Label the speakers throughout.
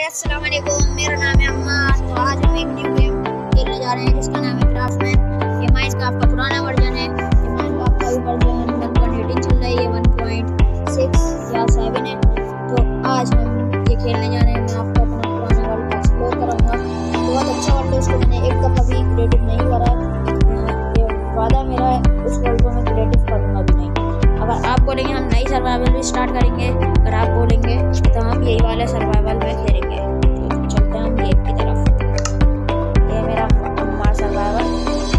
Speaker 1: अस्सलाम वालेकुम, मेरा नाम है अम्मार। तो आज हम एक न्यू गेम खेलने जा रहे हैं जिसका नाम है क्राफ्टमैन। ये माइनक्राफ्ट का पुराना वर्जन है। ये माइनक्राफ्ट का भी वर्जन 1.18 चल रहा है, ये 1.6 या 7 है। तो आज हम ये खेलने जा रहे हैं। मैं आपको अपना पुराना वर्ल्ड एक्सप्लोर कराऊंगा। बहुत अच्छा वर्ल्ड है, उसको मैंने एक दफ़ा भी क्रिएटिव नहीं करा। ये वादा मेरा है, उस वर्ल्ड को मैं क्रिएटिव करूँगा भी नहीं। अगर आप बोलेंगे हम नई सर्वाइवल भी स्टार्ट करेंगे, अगर आप बोलेंगे तो हम यही वाले सर्वाइवल में खेलेंगे। तो चलते हैं हम गेम की तरफ। ये मेरा अम्मार सर्वाइवल।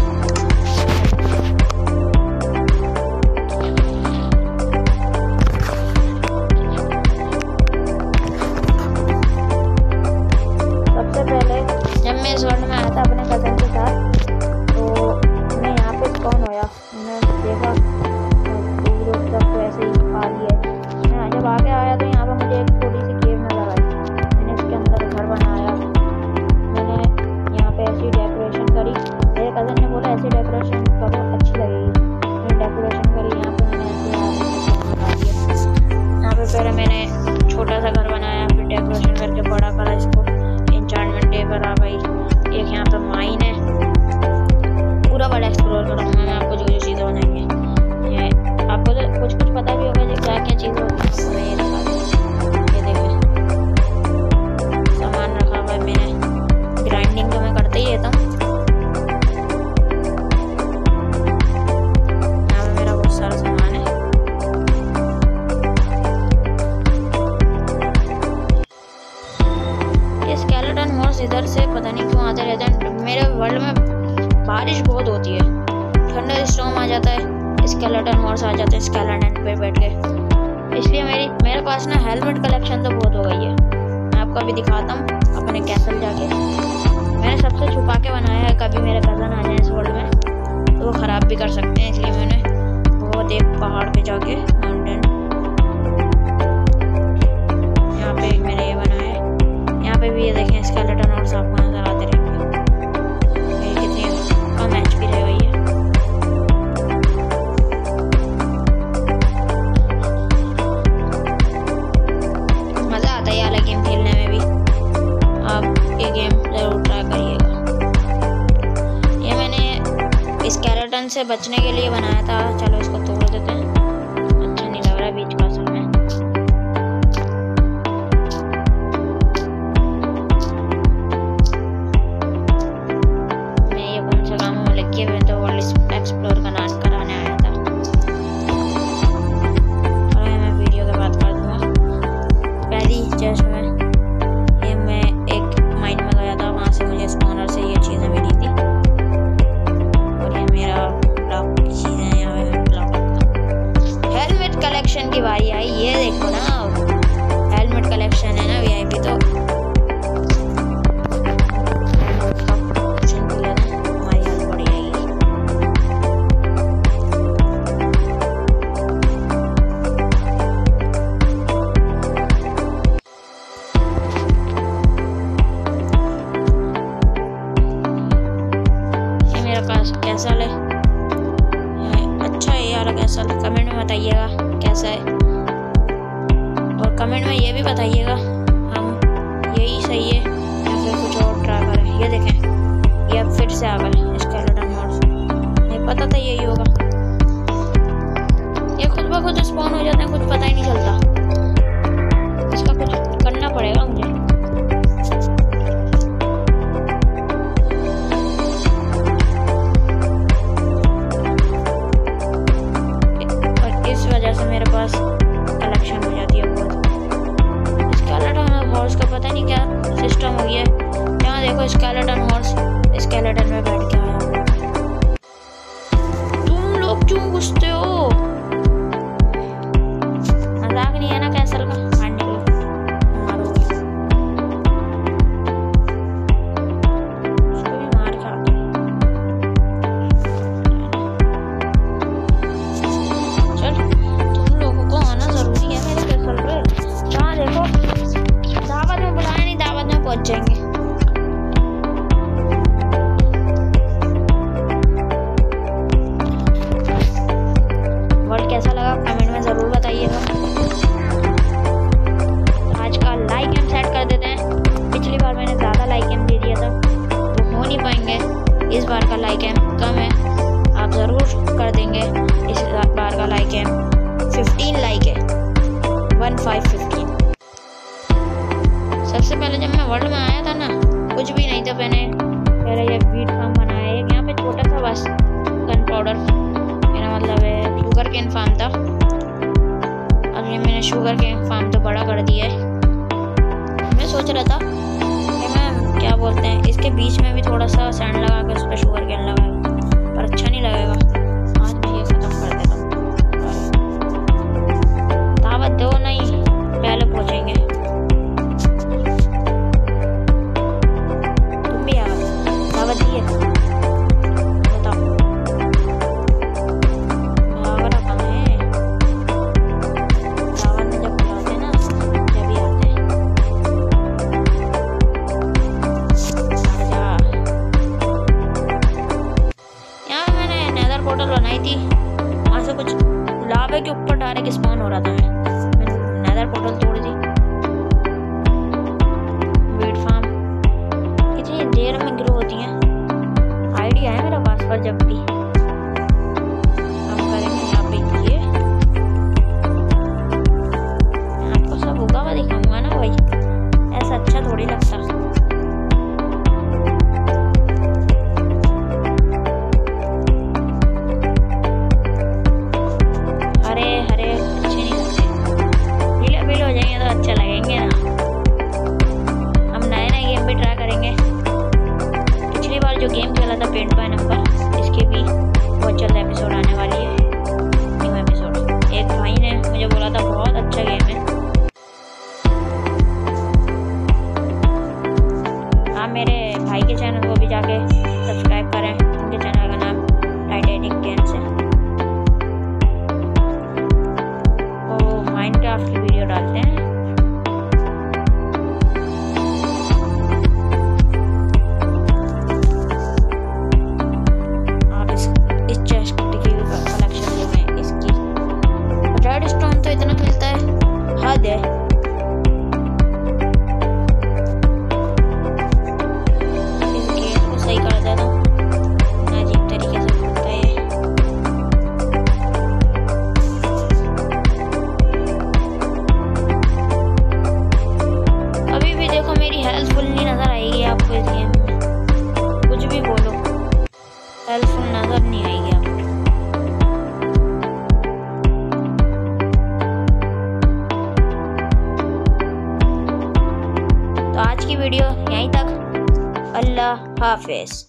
Speaker 1: सबसे पहले जब मैं इस वर्ल्ड में आया था अपने कज़न के साथ, तो मैं यहाँ पे स्पॉन होया। मैंने देखा सब तो ऐसे ही खाली है। मैं जब आगे आया तो यहाँ पर मुझे एक छोटी सी केव नजर आई। मैंने इसके अंदर घर बनाया। मैंने यहाँ पे ऐसी डेकोरेशन करी। मेरे कज़न ने बोला ऐसी डेकोरेशन करो, अच्छी लगेगी। मैंने डेकोरेशन करी। यहाँ पे मैंने ऐसे यहाँ पे पहले मैंने छोटा सा घर बनाया, फिर डेकोरेशन करके बड़ा करा इसको। एन्चांटमेंट टेबल आ गई। एक यहाँ पे माइन है। पूरा बड़ा एक्सप्लोर करूँगा मैं आपको, जो जो चीज़ें बनाएंगे। आपको तो कुछ पता भी होगा जो क्या क्या चीज़ें होती हैं। ये दिखा, ये देखें सामान रखा हुआ है। मैंने ग्राइंडिंग तो मैं करते ही रहता हूँ। यहाँ पे मेरा बहुत सारा सामान है। ये स्केलेटन हॉर्स इधर से पता नहीं क्यों आते रहते हैं। मेरे वर्ल्ड में बारिश बहुत होती है, थंडर स्टॉर्म आ जाता है, स्केलेटन हॉर्स आ जाते हैं स्केलेटन पे बैठ के। इसलिए मेरे पास ना हेलमेट कलेक्शन तो बहुत हो गई है। मैं आपको अभी दिखाता हूँ अपने कैसल जाके। मैंने सबसे छुपा के बनाया है, कभी मेरे कज़न आ जाए इस वर्ल्ड में तो वो ख़राब भी कर सकते हैं। इसलिए मैंने बहुत एक पहाड़ पे जाके माउंटेन, यहाँ पे एक मैंने ये बनाया है। यहाँ पे भी ये देखें स्केलेटन हॉर्स आपको नजर आते रहेंगे। कितनी कम एचपी रह गई है। गेम खेलने में भी आप ये गेम ज़रूर ट्राई करिएगा। ये मैंने स्केलेटन से बचने के लिए बनाया था। चलो इसको तोड़ देते हैं, अच्छा नहीं लग रहा बीच का असल में। मैं ये कौन सा काम में लग के तो वर्ल्ड एक्सप्लोर कराने आया था। और मैं वीडियो के बाद कर दूँगा। पहली जस्ट मैं एक माइन में गया था, वहाँ से मुझे स्पॉनर से ये चीज़ें मिली थी। और ये मेरा ब्लॉक की चीज़ें हैं। यहाँ पे मैं ब्लॉक रखता हूँ। हेलमेट कलेक्शन की बारी आई। ये देखो ना, हेलमेट कलेक्शन है ना वीआईपी। तो हमारी हेल्प बढ़ जाएगी। कैसल है, अच्छा है यार कैसल। कमेंट में बताइएगा कैसा है, और कमेंट में ये भी बताइएगा हम यही सही है या फिर कुछ और ट्राई करें। ये देखें, ये अब फिर से आ गए स्केलेटन हॉर्स। नहीं पता था यही होगा। ये खुद ब खुद स्पॉन हो जाते हैं, कुछ पता ही नहीं चलता। इसका कुछ करना पड़ेगा मुझे। मेरे पास कलेक्शन हो जाती है बहुत। स्केलेटन हॉर्स का पता नहीं क्या सिस्टम हो गया है। यहाँ देखो स्केलेटन हॉर्स स्केलेटन में बैठ के आया। तुम लोग क्यों घुसते हो? मजाक नहीं है ना कैसल का? मार निकलो, मारोगे उसको भी मार के आते हैं। चल जरूरी है मेरे कैसल पे। जहाँ देखो दावत में बुलाया नहीं, दावत में पहुंच जाएंगे। वर्ल्ड कैसा लगा कमेंट में ज़रूर बताइएगा। आज का लाइक एंड सेट कर देते हैं। सबसे पहले जब मैं वर्ल्ड में आया था ना, कुछ भी नहीं था। मैंने पहले ये वीट फार्म बनाया, एक यहाँ पे छोटा सा बस गन पाउडर, मेरा मतलब है शुगर केन फार्म था। अब ये मैंने शुगर केन फार्म तो बड़ा कर दिया है। मैं सोच रहा था कि मैं क्या बोलते हैं, इसके बीच में भी थोड़ा सा सैंड लगा के उस पर शुगर केन लगाएगा, पर अच्छा नहीं लगेगा। आज मैं ये खत्म कर देता हूँ। दावत दो नहीं, पहले पहुँचेंगे। तुम भी आओ, दावत दिए बताओ। दावत कहाँ है? दावत में जब बुलाते ना तभी आते हैं। यहाँ मैंने नेदर पोर्टल बनाई थी, वहाँ से कुछ लावा के ऊपर डायरेक्ट स्पॉन हो रहा था। मैंने नेदर पोर्टल तोड़ दी। वीट फार्म कितनी देर में ग्रो होती है, आइडिया है मेरे पास, पर जब भी हम करेंगे यहाँ पे ये आपको सब उगा हुआ दिखाऊंगा ना भाई, ऐसा अच्छा थोड़ी लगता। हरे हरे अच्छे नहीं लगते, पीले पीले हो जाएंगे तो अच्छे लगेंगे ना। हम नए नए गेम भी ट्राई करेंगे। पिछली बार जो गेम खेला था पेंट बाय नंबर, इसके भी बहुत जल्द एपिसोड आने वाली है, न्यू एपिसोड। एक भाई ने मुझे बोला था बहुत अच्छा गेम है। आप मेरे भाई के चैनल को भी जाके सब्सक्राइब करें, उनके चैनल का नाम टाइटैनिक गेम्स है। वो माइनक्राफ्ट की वीडियो डालते हैं। आप इस चेस्ट की कलेक्शन लेंगे। इसकी रेड स्टोन तो इतना मिलता है, हद है। इस गेट को सही कर देता हूँ, अजीब तरीके से खुलता है। अभी भी देखो मेरी हेल्थ फुल नहीं नजर आएगी आपको इस गेम में, कुछ भी बोलो हेल्थ फुल नजर नहीं आएगी आपको। तो आज की वीडियो यहीं तक। अल्लाह हाफिज।